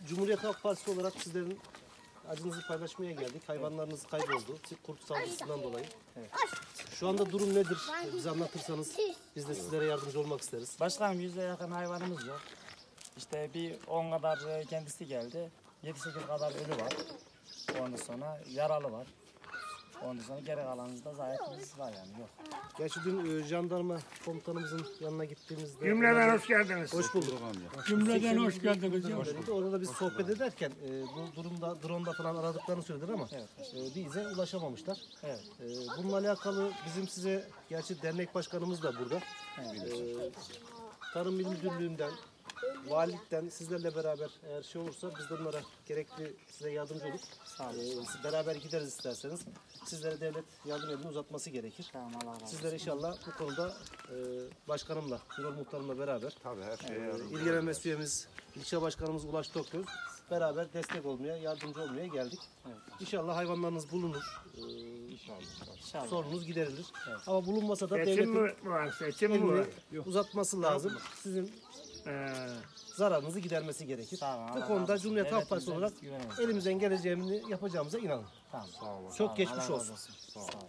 Cumhuriyet Halk Partisi olarak sizlerin acınızı paylaşmaya geldik. Hayvanlarınız kayboldu. Kurt saldırısından dolayı. Evet. Şu anda durum nedir? Bize anlatırsanız biz de sizlere yardımcı olmak isteriz. Başkanım 100'e yakın hayvanımız yok. İşte bir 10 kadar kendisi geldi. 7-8 kadar ölü var. Ondan sonra yaralı var. Ondan sonra geri kalanımızda zayıfımız var yani yok. Gerçi dün jandarma komutanımızın yanına gittiğimizde... Cümleden hoş geldiniz. Hoş bulduk. Cümleden hoş geldiniz. Orada da biz sohbet ederken bu durumda drone'da falan aradıklarını söylediler ama bize ulaşamamışlar. Evet. Bununla alakalı bizim size, gerçi dernek başkanımız da burada. Tarım İl Müdürlüğü'nden, valilikten sizlerle beraber eğer şey olursa biz de onlara gerekli size yardımcı olup beraber gideriz isterseniz. Sizlere devlet yardım elini uzatması gerekir. Tamam, Allah razı olsun. Sizlere inşallah bu konuda başkanımla, bürol muhtarımla beraber Tabii her şeye yardımcı. İl Genel Mesleğimiz, ilçe başkanımız Ulaş Tokgöz beraber destek olmaya, yardımcı olmaya geldik. İnşallah hayvanlarınız bulunur. İnşallah. Sorunuz giderilir. Ama bulunmasa da Seçim devletin mi var? Seçim mi var? elini uzatması lazım. Sizin zararınızı gidermesi gerekir. Tamam, Bu Allah razı konuda olsun. Cumhuriyet Halk Partisi Devletimize olarak güveniriz. elimizden geleceğini yapacağımıza inanın. Tamam. Çok geçmiş Allah olsun. razı Sağ olasın.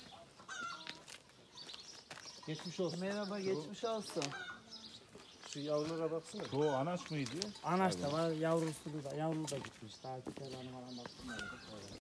Geçmiş olsun. Merhaba, geçmiş olsun. Şu yavrulara baksana. Bu anaç mıydı? Anaç da var, yavrusu da gitmiş. Daha 2 tane falan baktım.